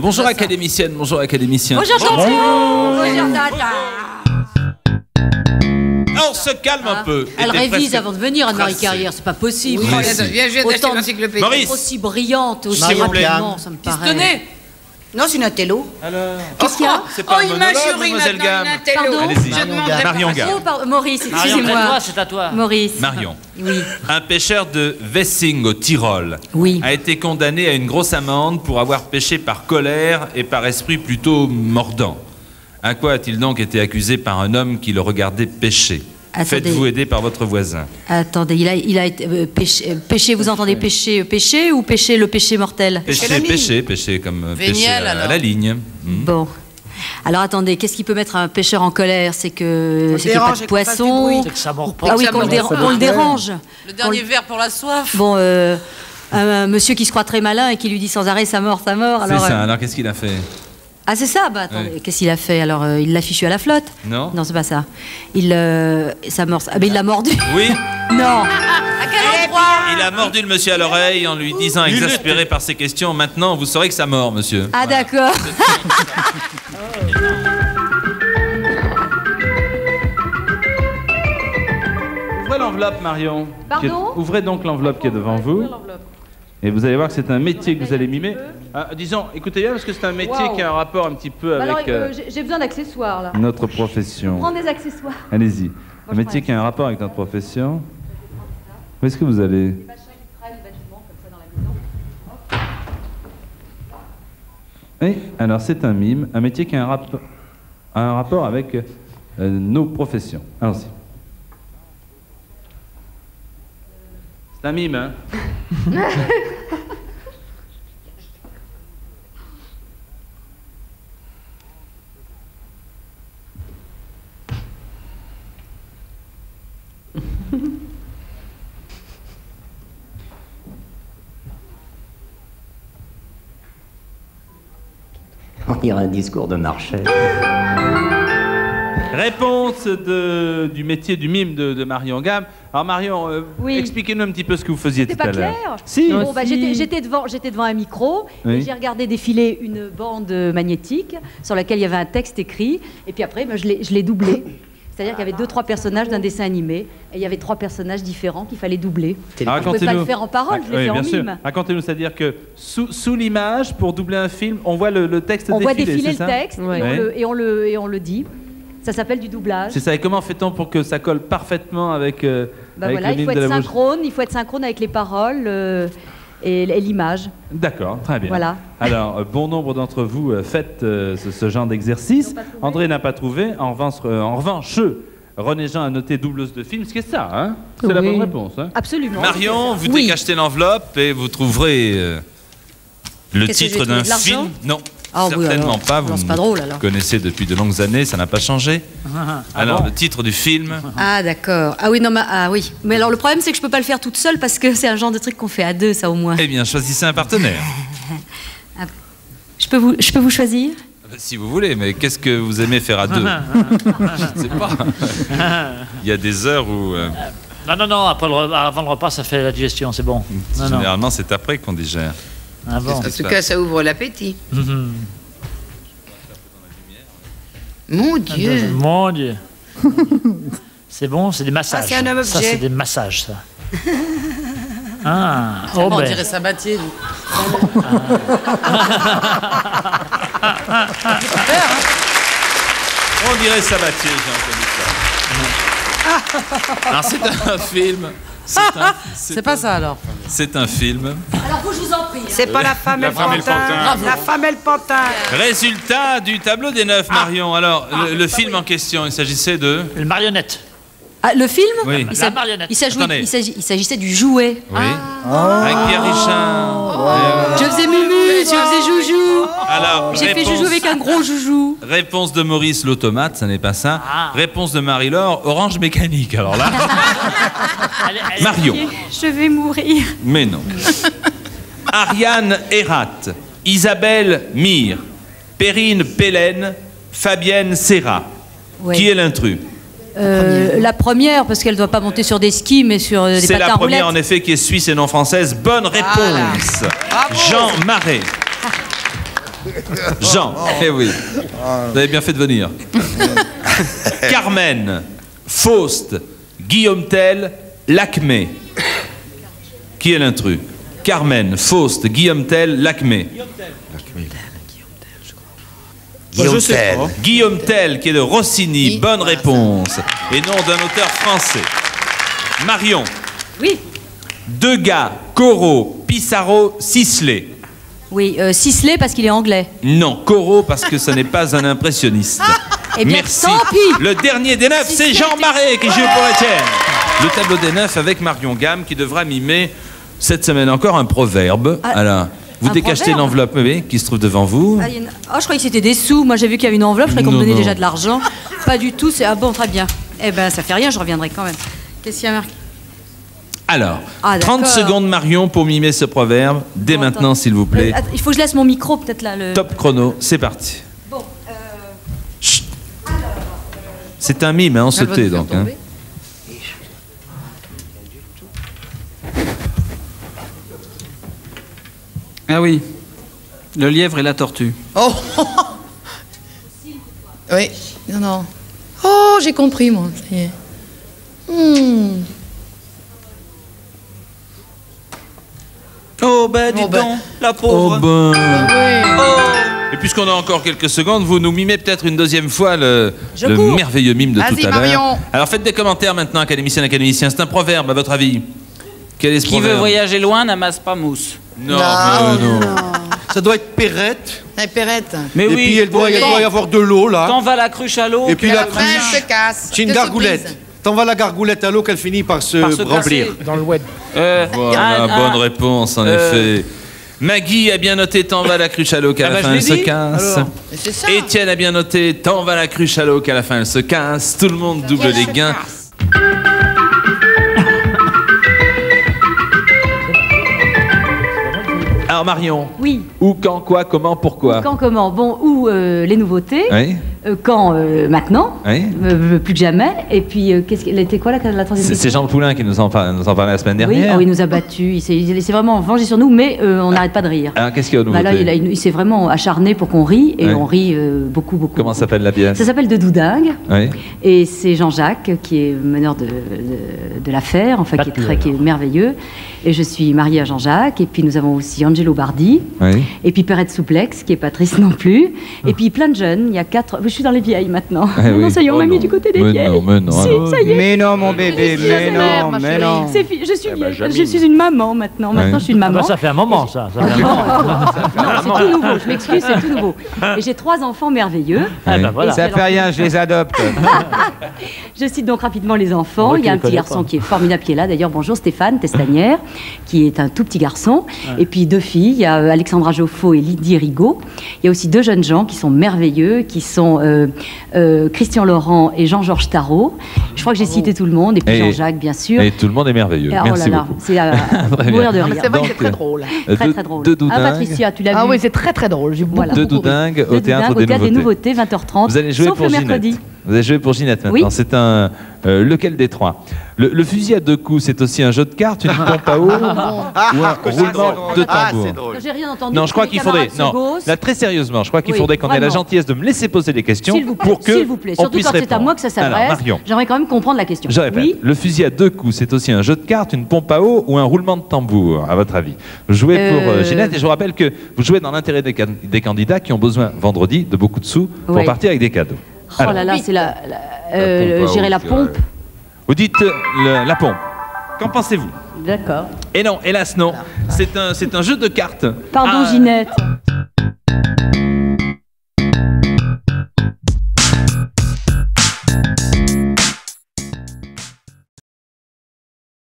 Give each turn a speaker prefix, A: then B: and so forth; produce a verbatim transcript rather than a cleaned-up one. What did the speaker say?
A: Bonjour académicienne, bonjour académicien.
B: Bonjour champion. Bonjour Tata.
A: On se calme un peu.
B: Elle
A: Était
B: révise
A: presque
B: avant de venir, Anne-Marie
A: tracée.
B: Carrière, c'est pas possible.
A: Oui,
B: Oh,
A: si.
C: Viens, je viens d'acheter
B: Autant-
C: l'encyclopédie.
A: Maurice.
B: Aussi brillante, aussi
A: S'il vous plaît.
B: rapidement, ça me
C: Qui se
B: paraît.
C: tenait.
D: Non, c'est une intello.
A: Alors,
B: Qu'est-ce qu'il y a
A: c'est pas
C: Oh,
A: un
C: il m'a
A: monologue,
C: juré
A: mademoiselle
C: maintenant
A: Gamme.
C: une intello.
B: Pardon
A: Allez-y.
C: Je demande
A: Marion Gamme.
B: Oh, pardon, Maurice,
E: Marion,
B: excusez-moi.
E: prête-toi, c'est à toi.
B: Maurice.
A: Marion.
B: Oui.
A: Un pêcheur de Wessing au Tyrol
B: Oui.
A: a été condamné à une grosse amende pour avoir pêché par colère et par esprit plutôt mordant. À quoi a-t-il donc été accusé par un homme qui le regardait pêcher?
B: Attendez.
A: Faites-vous aider par votre voisin.
B: Attendez, il a, il a été euh, péché, euh, péché, vous entendez péché, euh, péché ou péché le péché mortel?
A: Pêcher,
D: la ligne.
A: pêcher, pêcher comme euh, pêcher
C: Véniel,
A: à, à
C: alors.
A: la ligne. Hmm.
B: Bon. Alors attendez, qu'est-ce qui peut mettre un pêcheur en colère? C'est que
D: le
B: c'est qu'il n'y a pas
D: dérange
B: de
D: et qu'on fasse du
B: poisson.
D: bruit.
E: C'est que ça mord pas.
B: Ah oui,
C: Ça
B: qu'on le,
C: mord
B: déra-
C: pas.
B: qu'on le dérange.
C: Le dernier verre pour la soif.
B: Bon, euh, un, un monsieur qui se croit très malin et qui lui dit sans arrêt ça mort, ça mort.
A: C'est
B: Alors,
A: ça,
B: euh,
A: alors qu'est-ce qu'il a fait?
B: ah c'est ça, bah attendez,
A: Ouais.
B: qu'est-ce qu'il a fait? Alors euh, il l'a fichu à la flotte?
A: Non.
B: Non, c'est pas ça. Il, euh, ça mord, ah ben il l'a mordu.
A: Oui,
B: Non.
C: À quel endroit?
A: il a mordu le monsieur à l'oreille en lui disant, exaspéré par ses questions, maintenant vous saurez que ça mord, monsieur.
B: Ah
A: Voilà.
B: d'accord.
A: Ouvrez l'enveloppe, Marion.
B: Pardon
A: Qui est- Ouvrez donc l'enveloppe qui est devant vous. Et vous allez voir que c'est un métier que vous allez mimer. Ah, disons, écoutez bien, parce que c'est un métier
B: Wow.
A: qui a un rapport un petit peu avec
B: Alors
A: euh,
B: euh, j'ai j'ai besoin d'accessoires là.
A: notre profession.
B: Prends des accessoires.
A: Allez-y.
B: je
A: Un métier
B: prends
A: qui a un rapport avec notre profession. Où est-ce que vous allez? Oui, alors c'est un mime, un métier qui a un, rap- a un rapport avec euh, nos professions. Allons-y. C'est un mime, hein?
F: On dirait un discours de Marchais.
A: Réponse de- du métier du mime de, de Marion Gamme. Alors Marion, euh,
B: Oui.
A: expliquez-nous un petit peu ce que vous faisiez
B: C'était
A: tout à
B: pas
A: l'heure.
B: clair?
A: Si.
B: Bon, bah, j'étais, j'étais devant, j'étais devant un micro
A: Oui.
B: et j'ai regardé défiler une bande magnétique sur laquelle il y avait un texte écrit et puis après bah, je, l'ai, je l'ai doublé. C'est-à-dire qu'il y avait deux, trois personnages d'un dessin animé et il y avait trois personnages différents qu'il fallait doubler.
A: Alors,
B: Je ne pouvais pas le faire en parole, je l'ai
A: oui,
B: fait
A: bien
B: en
A: sûr.
B: mime.
A: Racontez-nous, c'est-à-dire que sous, sous l'image, pour doubler un film, on voit le, le texte
B: On voit
A: défiler,
B: défiler
A: c'est
B: le
A: ça
B: texte
A: Ouais.
B: et, on le, et, on le, et on le dit. Ça s'appelle du doublage.
A: C'est ça. Et comment fait-on pour que ça colle parfaitement avec, euh,
B: Bah
A: avec
B: voilà,
A: le
B: il
A: mime
B: faut
A: de
B: être
A: la bouche?
B: synchrone, il faut être synchrone avec les paroles euh, et, et l'image.
A: D'accord, très bien.
B: Voilà.
A: Alors, euh, bon nombre d'entre vous euh, faites euh, ce, ce genre d'exercice.
B: Ils n'ont pas trouvé.
A: André n'a pas trouvé. En revanche, euh, en revanche René Jean a noté doubleuse de film, ce qui est ça, hein? C'est la
B: Oui.
A: bonne réponse. Hein?
B: Absolument.
A: Marion, vous
B: Oui.
A: décachetez l'enveloppe et vous trouverez euh, le
B: Qu'est-ce que
A: titre
B: j'ai trouvé,
A: d'un
B: de l'argent
A: film. Non,
B: Ah oui,
A: certainement
B: alors.
A: pas. Vous
B: Non, c'est
A: me
B: pas drôle, alors.
A: connaissez depuis de longues années, ça n'a pas changé. alors,
E: bon
A: le titre du film.
B: Ah d'accord. Ah oui, non, mais, ah oui. Mais alors le problème c'est que je peux pas le faire toute seule parce que c'est un genre de truc qu'on fait à deux, ça au moins.
A: Eh bien, choisissez un partenaire.
B: Je peux vous, je peux vous choisir?
A: Si vous voulez, mais qu'est-ce que vous aimez faire à deux? Je ne sais pas. Il y a des heures où. euh,
E: Non, non, non, après le re- avant le repas, ça fait la digestion, c'est bon. Non, non.
A: généralement, c'est après qu'on digère.
E: Ah bon.
C: En tout cas, ça ouvre l'appétit.
E: Mhm.
C: Mon Dieu.
E: Mon Dieu. C'est bon, c'est des massages.
C: Ah, c'est un homme
E: Ça,
C: objet.
E: c'est des massages, ça. Ah, oh,
D: On
E: ben.
D: dirait Sabatier, lui.
A: On dirait Sabatier, j'ai entendu ça. Alors, c'est un film. C'est un-
D: C'est pas ça, alors.
A: C'est un film.
B: Alors vous, je vous en prie. hein.
D: C'est pas la femme et le pantin. La femme et le pantin.
A: Résultat du tableau des neuf, Marion. Alors, le, le film en question, il s'agissait de.
E: Une marionnette.
B: Ah, le film?
A: Oui.
B: Il
E: La
B: s'a-
E: marionnette.
B: il s'agit-
A: Attendez.
B: il s'agit- il s'agissait du jouet.
A: Oui. Avec Pierre Richard.
B: Je faisais mumu, je faisais joujou.
A: Alors,
B: J'ai fait
A: réponse,
B: joujou avec un gros joujou.
A: réponse de Maurice, l'automate, ça n'est pas ça.
E: Ah.
A: Réponse de Marie-Laure, orange mécanique. Alors là,
E: Elle est- elle est-
A: Marion.
B: Je vais mourir.
A: Mais non. Ariane Erat, Isabelle Mire, Perrine Pélène, Fabienne Serra.
B: Ouais.
A: Qui est l'intrus?
B: Euh, la première, parce qu'elle ne doit pas monter sur des skis, mais sur euh, des
A: C'est
B: patins
A: la
B: à
A: première, en
B: roulettes.
A: effet, qui est suisse et non française. Bonne réponse. Jean Marais. Jean, eh oui. Vous avez bien fait de venir. Carmen, Faust, Guillaume Tell, Lacmé. Qui est l'intrus? Carmen, Faust, Guillaume Tell, Lacmé.
G: Guillaume Tell.
A: Guillaume Tell, qui est de Rossini. Bonne réponse. Et nom d'un auteur français. Marion.
B: Oui.
A: Degas, Corot, Pissarro, Sisley.
B: Oui, euh, Sisley parce qu'il est anglais.
A: Non, Corot parce que ce n'est pas un impressionniste.
B: Eh bien,
A: Merci.
B: tant pis.
A: Le dernier des neuf, c'est Jean Marais qui joue pour Étienne. Le tableau des neuf avec Marion Gamme qui devra mimer cette semaine encore un proverbe.
B: Ah,
A: Alors, vous
B: un
A: décachetez
B: proverbe
A: l'enveloppe oui, qui se trouve devant vous.
B: Ah, il y en a- oh, je croyais que c'était des sous. Moi, j'ai vu qu'il y avait une enveloppe. Je croyais qu'on me
A: Non,
B: donnait
A: non.
B: déjà de l'argent. Pas du tout. C'est ah bon, très bien. Eh ben, ça fait rien. Je reviendrai quand même. Qu'est-ce qu'il y a marqué?
A: Alors,
B: Ah, d'accord.
A: trente secondes Marion pour mimer ce proverbe. Dès
B: Bon,
A: maintenant,
B: attends.
A: s'il vous plaît.
B: Euh, attends, il faut que je laisse mon micro peut-être là. Le...
A: Top chrono, c'est parti.
B: Bon. euh,
A: Chut. C'est un mime, hein, on se
C: Elle va
A: tait
C: nous faire
A: donc. hein.
C: tomber.
H: Ah oui, le lièvre et la tortue.
C: Oh Oui, non, non. Oh, j'ai compris, moi. Ça y est. Hmm.
H: Oh ben dis
C: Oh, ben.
H: donc, la
A: Oh
H: pauvre.
A: ben.
C: Oui.
A: Et puisqu'on a encore quelques secondes, vous nous mimez peut-être une deuxième fois le,
B: Je
A: le
B: cours.
A: merveilleux mime de
C: Vas-y,
A: tout à l'heure.
C: Marion.
A: Alors faites des commentaires maintenant, académiciens, académiciens. C'est un proverbe, à votre avis. Quel est ce
E: Qui veut
A: proverbe?
E: voyager loin n'amasse pas mousse.
A: Non,
C: Non.
A: mais non.
G: Ça doit être Perrette.
C: La perrette.
E: Mais
G: Et
E: oui,
G: puis, il doit, il
C: oui.
G: doit y avoir de l'eau, là.
E: quand va la cruche à l'eau
G: Et puis
E: qu'elle
G: la
E: a-
G: cruche.
C: Elle se casse.
G: C'est une
C: Quelle
G: gargoulette.
C: surprise.
G: T'en vas la gargoulette à l'eau qu'elle finit par se,
E: Par se
G: remplir.
E: casser.
I: Dans le web.
E: Euh,
A: Voilà,
E: un- un-
A: bonne réponse, en
E: Euh.
A: effet. Maggie a bien noté tant va la cruche à l'eau qu'à
E: Ah
A: la
E: bah,
A: fin
E: je
A: elle
E: l'ai
A: se
E: dit,
A: casse.
E: alors.
C: Mais c'est ça.
A: Étienne a bien noté tant va la cruche à l'eau qu'à la fin elle se casse. Tout le monde double les gains. Alors Marion,
B: Oui.
A: où, quand, quoi, comment, pourquoi?
B: Quand, comment? Bon, ou euh, les nouveautés.
A: Oui,
B: Euh, quand, euh, maintenant.
A: oui.
B: Euh, plus que jamais. Et puis, euh, qu'est-ce qu'elle était quoi la, la troisième
A: C'est
B: question?
A: c'est Jean Poulain qui nous en, parle, nous en parlait la semaine
B: Oui,
A: dernière.
B: oh, il nous a battus. Il s'est il s'est vraiment vengé sur nous, mais euh, on n'arrête pas de rire.
A: Alors qu'est-ce qu'il y a aux
B: Bah là,
A: nouveautés?
B: il, a- il s'est vraiment acharné pour qu'on rie, et
A: Ouais.
B: on rit euh, beaucoup, beaucoup.
A: Comment s'appelle la pièce?
B: Ça s'appelle De Doudingue,
A: Oui.
B: et c'est Jean-Jacques qui est meneur de, de, de l'affaire, enfin qui est, très, qui est merveilleux. Et je suis mariée à Jean-Jacques, et puis nous avons aussi Angelo Bardi,
A: Oui.
B: et puis Perrette Souplex, qui est pas triste non plus, et puis plein de jeunes. Il y a quatre. Je suis dans les vieilles maintenant.
A: Eh
B: non,
A: oui.
B: ça y est, on
A: Oh
B: m'a mis
A: non.
B: du côté des
A: Mais
B: vieilles.
A: non, mais non,
B: Si,
A: alors.
B: ça y est.
I: Mais non, mon bébé, mais non, mais non.
B: C'est fi- je suis,
A: Eh ben,
B: vieille. je suis une maman maintenant. Maintenant,
A: Ouais.
B: je suis une
E: Ah
B: maman.
E: bah, ça fait un moment, ça. ça fait un
B: Non,
E: moment.
B: non, c'est tout nouveau. Je m'excuse, c'est tout nouveau. Et j'ai trois enfants merveilleux.
E: Ah bah voilà.
I: Ça fait rien, je les adopte.
B: Je cite donc rapidement les enfants.
E: Ouais,
B: Il y a un
E: tu les
B: petit
E: connais
B: garçon
E: pas.
B: qui est formidable qui est là. D'ailleurs, bonjour Stéphane Testanière, qui est un tout petit garçon. Et puis deux filles. Il y a euh, Alexandra Joffo et Lydie Rigaud. Il y a aussi deux jeunes gens qui sont merveilleux, qui sont euh, euh, Christian Laurent et Jean-Georges Tarot. Je crois que j'ai cité tout le monde. Et puis
A: Et-
B: Jean-Jacques, bien sûr.
A: Et tout le monde est merveilleux.
B: Et, oh
A: Merci
B: là là,
A: beaucoup.
B: c'est à, à
A: Très
B: mourir de
A: bien.
B: rire.
C: C'est vrai que c'est
A: Donc,
C: très drôle.
B: Très
A: de-
B: très drôle.
A: de
B: Ah
A: Doudingue.
B: Patricia, tu l'as vu?
D: Ah oui, c'est très très drôle. J'ai beaucoup,
B: Voilà.
A: De
D: beaucoup ri.
A: Doudingue
B: De
A: au théâtre
B: Doudingue,
A: des
B: au théâtre
A: nouveautés.
B: vingt heures trente.
A: Vous allez jouer
B: sauf
A: pour
B: le
A: Ginette.
B: mercredi.
A: Vous allez jouer pour Ginette maintenant.
B: Oui.
A: C'est un euh, lequel des trois? Le, le fusil à deux coups, c'est aussi un jeu de cartes, une pompe à eau ou un roulement de
G: Ah,
A: tambour.
G: c'est drôle.
B: J'ai rien entendu.
A: Non, je crois
B: Les
A: qu'il faudrait.
B: camarades se
A: Non,
B: gossent.
A: là très sérieusement, je crois qu'il
B: Oui,
A: faudrait qu'on ait la
B: vraiment.
A: gentillesse de me laisser poser des questions
B: S'il vous plaît,
A: pour que
B: s'il vous plaît.
A: on
B: Surtout
A: puisse
B: quand c'est à
A: répondre.
B: moi que ça
A: Alors,
B: s'adresse.
A: Marion,
B: J'aimerais quand même comprendre la question.
A: je répète.
B: Oui.
A: Le fusil à deux coups, c'est aussi un jeu de cartes, une pompe à eau ou un roulement de tambour, à votre avis? Vous jouez pour euh,
B: Euh.
A: Ginette et je vous rappelle que vous jouez dans l'intérêt des, can- des candidats qui ont besoin vendredi de beaucoup de sous pour
B: Oui.
A: partir avec des cadeaux.
B: Oh
A: Alors,
B: là là, c'est la. la euh,
A: pompe à
B: J'irai
A: eau,
B: la
A: je
B: pompe.
A: vous dites euh, le- la pompe. Qu'en pensez-vous?
B: D'accord.
A: Et non, hélas non. C'est un, c'est un jeu de cartes.
B: Pardon,
A: Ah,
B: Ginette.